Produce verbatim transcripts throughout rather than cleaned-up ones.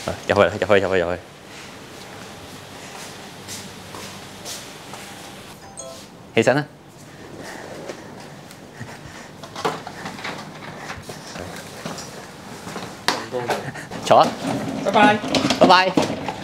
入去入去入去入去。起身啦！坐啊！ 拜拜， 拜拜。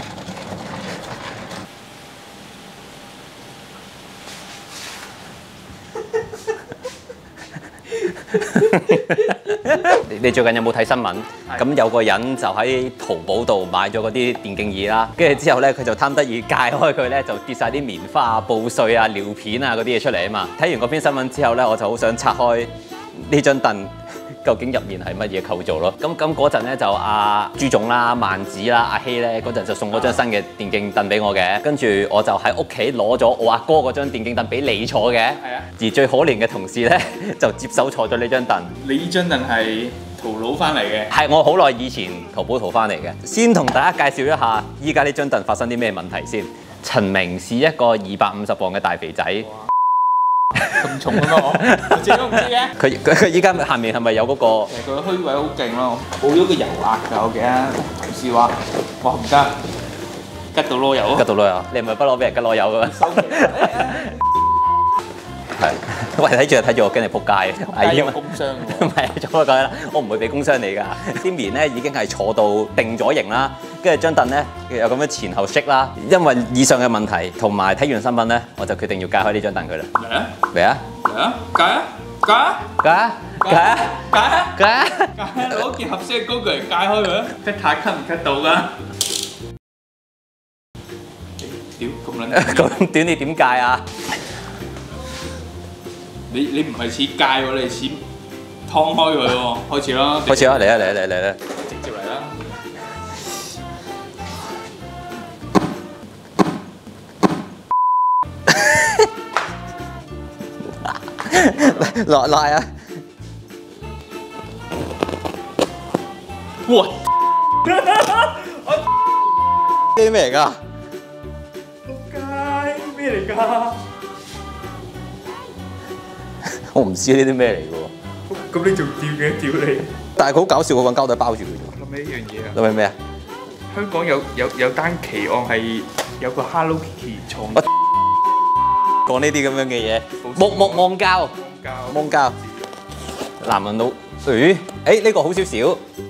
你你最近有冇睇新聞？咁有個人就喺淘寶度買咗嗰啲電競椅啦，跟住之後咧，佢就貪得意解開佢咧，就跌晒啲棉花啊、布碎啊、尿片啊嗰啲嘢出嚟啊嘛。睇完嗰篇新聞之後咧，我就好想拆開呢張凳。究竟入面係乜嘢構造咯？咁咁嗰陣咧就阿朱總啦、萬子啦、阿希咧嗰陣就送嗰張新嘅電競凳俾我嘅，跟住我就喺屋企攞咗我阿哥嗰張電競凳俾你坐嘅。係啊。而最可憐嘅同事咧就接手坐咗呢張凳。 你呢張凳係淘佬翻嚟嘅？ 係我好耐以前淘寶淘翻嚟嘅。先同大家介紹一下依家呢張凳發生啲咩問題先。陳明是一個二百五十磅嘅大肥仔。 咁重嘅咩我？我自己都唔知嘅。 佢佢佢依家下面係咪有嗰、嗰個？ 其實佢虛位好勁咯，冇咗個油壓㗎，我記得同事話：哇唔得，吉到攞油啊！ 吉到攞油，你係咪不攞俾人吉攞油嘅咩？ 收皮。 係，喂睇住睇住我驚你仆街， 係有工傷喎。 唔係，做乜鬼啦？我唔會俾工傷你㗎。啲棉咧已經係坐到定咗型啦，跟住張凳咧又咁樣前後 shake 啦。因為以上嘅問題同埋睇完新聞咧，我就決定要解開呢張凳佢啦。 嚟啊！ 嚟啊！ 嚟啊！解啊！解啊！ 解啊！解啊！ 解啊！ 解啊！ 解啊！攞件合適嘅工具嚟解開佢啊！即太咳唔咳到㗎？屌咁撚！ 咁短你點解啊？ 你你唔係似戒喎，你係似劏開佢喎。開始啦！ 開始啦！嚟啊！嚟啊！嚟嚟嚟！ 直接嚟啦！ 落落啊！ 哇！ 呢啲咩嚟㗎？ 街咩嚟㗎？ 我唔知呢啲咩嚟嘅喎。 咁你仲吊嘅吊你？ 但係佢好搞笑，佢揾膠袋包住佢啫。 諗起一樣嘢啊！ 諗起咩啊？ 香港有有有單奇案係有個 Hello Kitty 藏講呢啲咁樣嘅嘢，木木望膠，望膠，男人佬，誒，誒呢個好少少，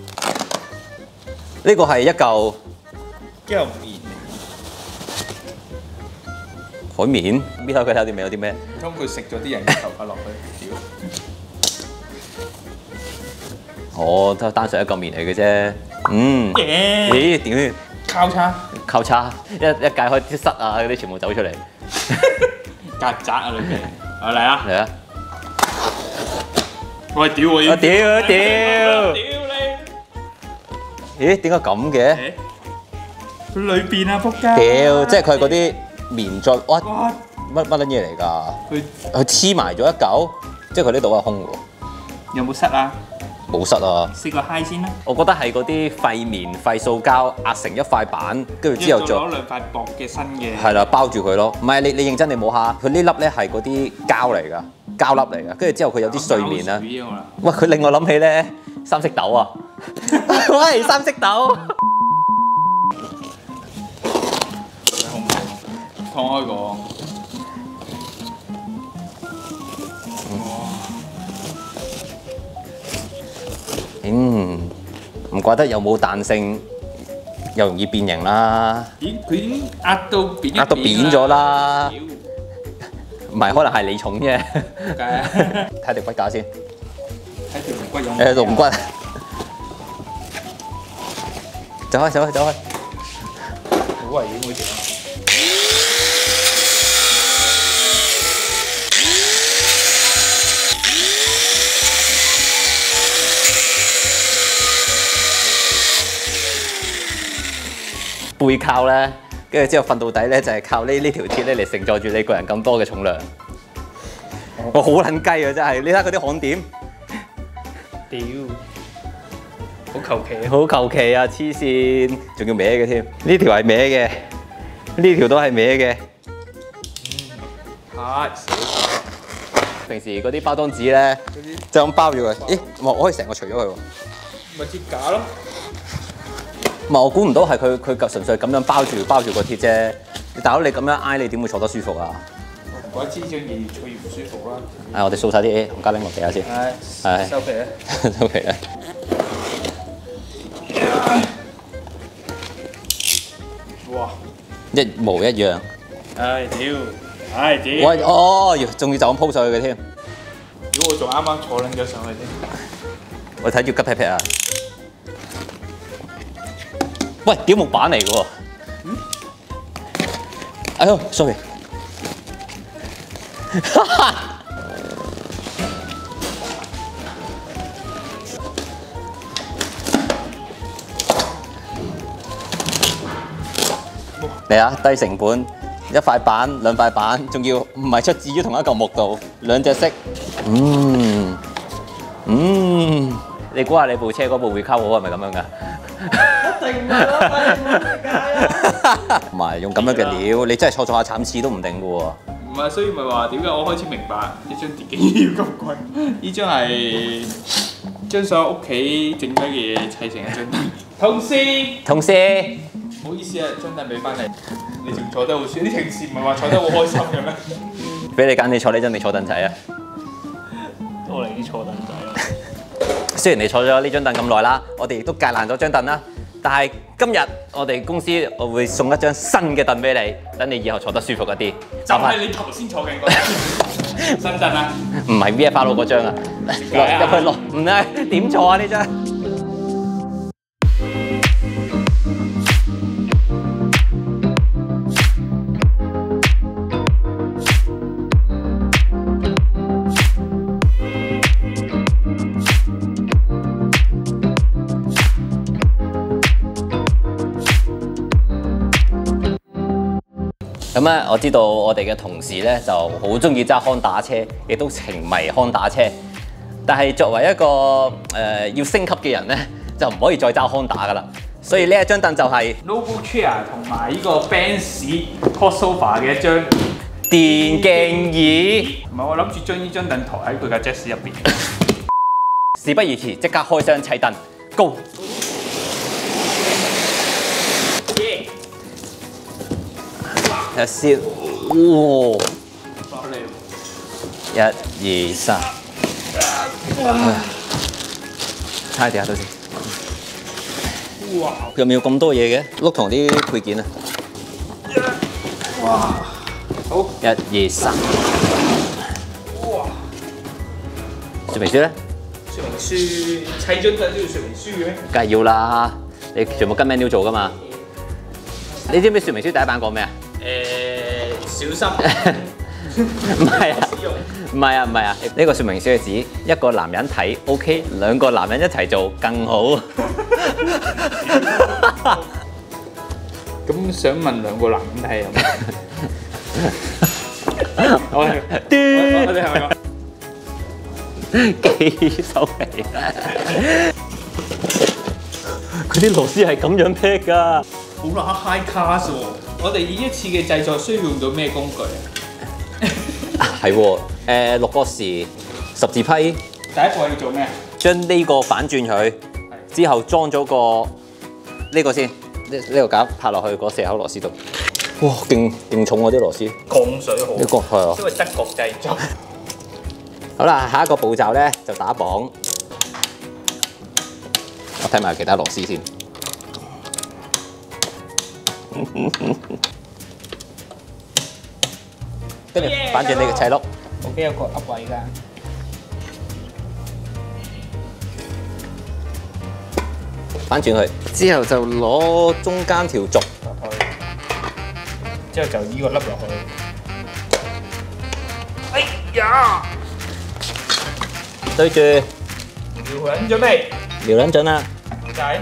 呢個係一嚿一嚿棉， 海綿，搣開佢睇下啲面有啲咩？ 唔通佢食咗啲人嘅頭髮落去？屌！ 哦，都單純一嚿棉嚟嘅啫，嗯，咦點？ 交叉， 交叉，一一解開啲塞啊嗰啲全部走出嚟。 曱甴啊裏邊，啊嚟啊！ 嚟啊！ 喂屌我要！ 我屌啊屌！ 屌你！ 咦？點解咁嘅？ 佢裏邊啊仆街！ 屌！即係佢係嗰啲棉質，哇！ 哇！ 乜乜撚嘢嚟㗎？ 佢佢黐埋咗一嚿，即係佢呢度係空喎。 有冇塞啊？ 冇塞啊！ 試個 high 先啦。 我覺得係嗰啲廢棉、廢塑膠壓成一塊板，跟住之後再攞兩塊薄嘅新嘅。 係啦，包住佢咯。唔係你你認真你摸下，佢呢粒咧係嗰啲膠嚟㗎，膠粒嚟㗎。跟住之後佢有啲碎棉啦。喂，佢令我諗起咧三色豆啊！喂，三色豆。 放開個。 嗯，唔怪得又冇彈性，又容易變形啦。 咦？佢已經壓到扁壓到扁咗啦。唔係，可能係你重啫。睇條骨架先。 睇條龍骨有冇？ 誒，龍骨。走開，走開，走開。 好危險嗰條。 背靠咧，跟住之後瞓到底咧，就係靠呢呢條鐵咧嚟承載住你個人咁多嘅重量。我好撚雞啊！真係，你睇下佢啲焊點， 屌，好求其， 好求其啊！黐線，仲要歪嘅添。呢條係歪嘅，呢條都係歪嘅。 嚇死！ 平時嗰啲包裝紙咧，就咁包住佢。咦，我可以成個除咗佢喎。 咪鐵架咯。 唔係我估唔到係佢佢純粹咁樣包住包住個鐵啫。大佬你咁樣挨你點會坐得舒服啊？ 唔怪之張嘢越坐越唔舒服啦。 係我哋掃晒啲紅加拎落地下先。 係。係。收皮啊！ 收皮啊！ 哇！ 一模一樣。 唉屌！唉屌！ 喂哦，仲要就咁鋪上去嘅添。 如果我仲啱啱坐撚咗上去添。 我睇住吉劈劈啊！喂，屌木板嚟嘅喎。嗯？哎呦 ，sorry。嚟啊！低成本，一塊板兩塊板，仲要唔係出自於同一嚿木度，兩隻色。嗯嗯，你估下你部車嗰部會溝好係咪咁樣㗎？一定唔係咯，唔係用咁樣嘅料，你真係錯錯下慘刺都唔定嘅喎。 唔係，所以咪話點解我開始明白呢張電競椅要咁貴？呢張係將所有屋企剩低嘅嘢砌成一張凳。同事， 同事， 唔好意思啊，張凳俾翻你，你仲坐得好舒服。啲同事唔係話坐得好開心嘅咩？ 俾你揀，你坐呢張定坐凳仔啊？ 我寧願坐凳仔咯。 雖然你坐咗呢張凳咁耐啦，我哋亦都戒爛咗張凳啦，但係今日我哋公司我會送一張新嘅凳俾你，等你以後坐得舒服一啲。 就係你頭先坐緊嗰張新凳啊？ 唔係 V F R 嗰張啊，入去落唔係點坐啊呢張？咁咧，我知道我哋嘅同事咧就好中意揸康打車，亦都情迷康打車。但係作為一個誒、呃、要升級嘅人咧，就唔可以再揸康打噶啦。所以呢一張凳就係 Noble Chair 同埋呢個 Benz Hot Sofa 嘅一張電競椅。 唔係，我諗住將呢張凳抬喺佢架 Jazz 入邊。 事不宜遲，即刻開箱砌凳 ，Go！睇下先，哇！一、二、三，睇下地下度先。 哇！ 入面有咁多嘢嘅，碌同啲配件啊。 哇！好， 一、二、三。 哇！ 說明書咧？ 說明書砌張凳都要說明書嘅咩？ 梗係要啦，你全部跟 menu 做噶嘛。你知唔知說明書第一版講咩啊？ 誒，小心！ 唔係啊，唔係啊，唔係啊！呢個說明書嘅指一個男人睇 OK， 兩個男人一齊做更好。 咁想問兩個男人睇有咩？我係，我哋係咪講幾手皮？佢啲螺絲係咁樣劈㗎。 好乸 high class 喎！我哋呢一次嘅製作需要用到咩工具啊？ 係喎，誒六角匙、十字批。第一步要做咩？ 將呢個反轉佢，之後裝咗個呢個先，呢呢個架拍落去嗰四口螺絲度。哇，勁勁重喎啲螺絲。 鋼水好。 呢個係啊。 因為德國製作。 好啦，下一個步驟咧就打綁。我睇埋其他螺絲先。跟住反轉呢個砌碌， 我邊有個凹位㗎。 反轉佢，之後就攞中間條軸落去，之後就依個凹落去。哎呀！ 對住， 瞄準準備， 瞄撚準啦。 仔，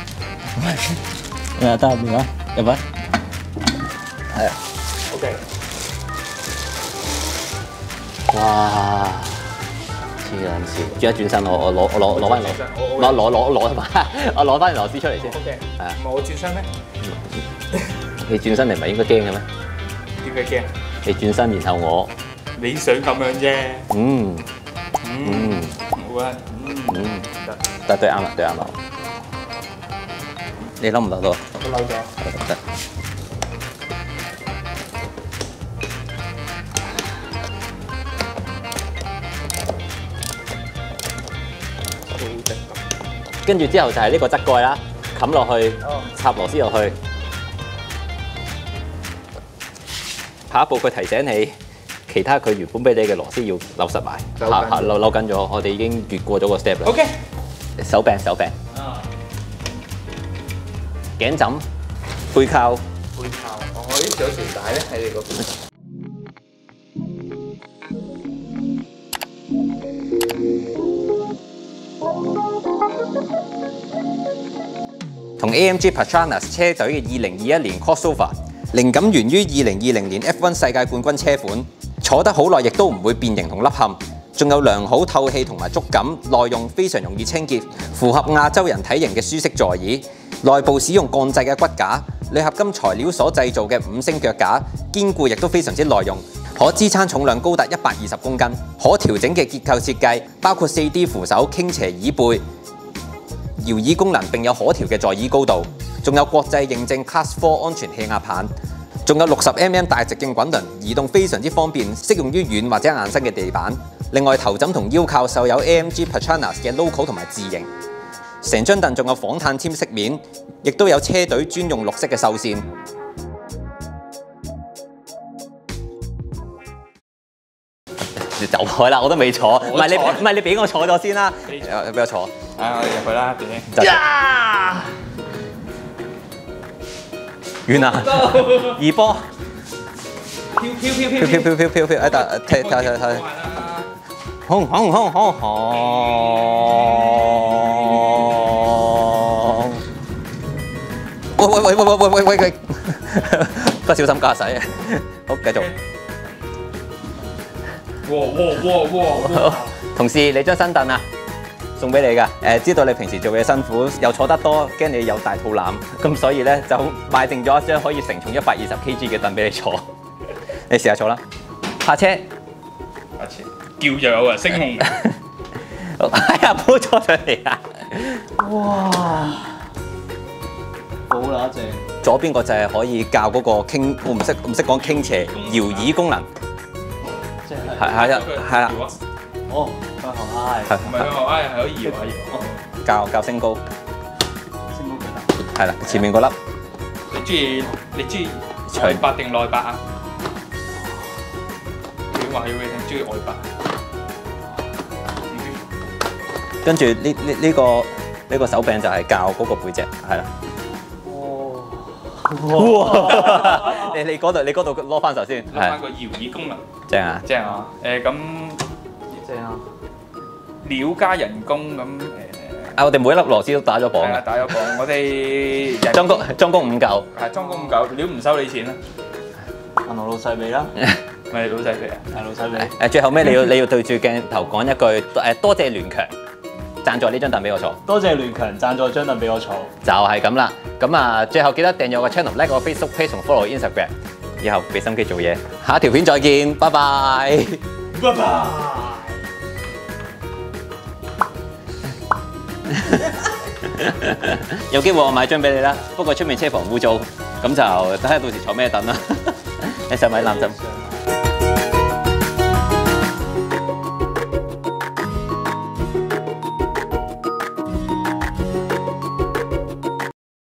誒得唔該，入去。係啊。 OK。 哇！黐撚線，轉一轉身，我我攞我攞攞翻螺，攞攞攞攞翻，我攞翻螺絲出嚟先。 OK。 係啊。 唔係我轉身咩？ 你轉身嚟唔係應該驚嘅咩？ 點解驚？ 你轉身，然後我。 你想咁樣啫。 嗯。 嗯。好啊。 嗯。得對啱啦，對啱啦。 你扭唔扭到啊？ 我扭咗。 得得。跟住之後就係呢個側蓋啦，冚落去，插螺絲落去。下一步佢提醒你，其他佢原本俾你嘅螺絲要扭實埋，下下扭扭緊咗，我哋已經越過咗個 step 啦。 OK。 手柄手柄。 啊。 頸枕、背靠。 背靠，我呢有條帶咧喺你嗰邊。 同 A M G Petronas 車隊嘅二零二一年 crossover， 靈感源於二零二零年 F 一 世界冠軍車款，坐得好耐亦都唔會變形同凹陷，仲有良好透氣同埋觸感，耐用非常容易清潔，符合亞洲人體型嘅舒適座椅。內部使用鋼製嘅骨架，鋁合金材料所製造嘅五星腳架，堅固亦都非常之耐用，可支撐重量高達一百二十公斤。可調整嘅結構設計包括 四 D 扶手、傾斜椅背、搖椅功能，並有可調嘅座椅高度，仲有國際認證 Class 四安全氣壓棒，仲有六十 mm 大直徑滾輪，移動非常之方便，適用於軟或者硬身嘅地板。另外頭枕同腰靠繡有 A M G Petronas 嘅 logo 同埋字形。成張凳仲有仿碳纖飾面，亦都有車隊專用綠色嘅繡線。你走開啦！我都未坐，唔係你唔係你俾我坐咗先啦。俾我坐。 啊！我哋入去啦，點？ 呀！完啦！二波。 飄飄飄飄飄飄飄飄飄飄！誒，睇睇睇睇。轟轟轟轟轟！喂喂喂喂喂喂喂喂！不小心駕駛啊！好，繼續。 哇哇哇哇！ 同事，你張新凳啊，送俾你㗎。誒，知道你平時做嘢辛苦，又坐得多，驚你有大肚腩，咁所以咧就買定咗一張可以承重一百二十 kilogram 嘅凳俾你坐。你試下坐啦。下車。 下車。叫就有啊，升紅。 哎呀，鋪咗上嚟啊！ 哇，好乸正！ 左邊個就係可以教嗰個傾，我唔識唔識講傾斜搖椅功能。 即係係係啊，係啦。 哦，向後挨。 係唔係向後挨，係可以搖下搖。 教教升高。 升高幾大？ 係啦，前面嗰粒。 你中意你中意外八定內八啊？你話要你聽，中意外八。 跟住呢呢呢個呢個手柄就係教嗰個背脊，係啦。哇！你你嗰度你嗰度攞翻手先， 攞翻個搖椅功能。 正啊！ 正啊！誒咁正啊！ 料加人工咁誒。 啊！我哋每一粒螺絲都打咗磅係啊，打咗磅。我哋裝工裝工五嚿。 係裝工五嚿，料唔收你錢啦。 問我老細俾啦。 咪老細俾啊！ 係老細俾。 誒最後尾你要你要對住鏡頭講一句誒多謝聯強。贊助呢張凳俾我坐， 多謝聯強贊助張凳俾我坐， 就係咁啦。咁啊，最後記得訂閱我個 channel、like 我 Facebook page 同 follow Instagram。以後俾心機做嘢，下一條片再見，拜拜。 拜拜。 有機會我買張俾你啦，不過出面車房污糟，咁就睇下到時坐咩凳啦。你使唔使攬枕？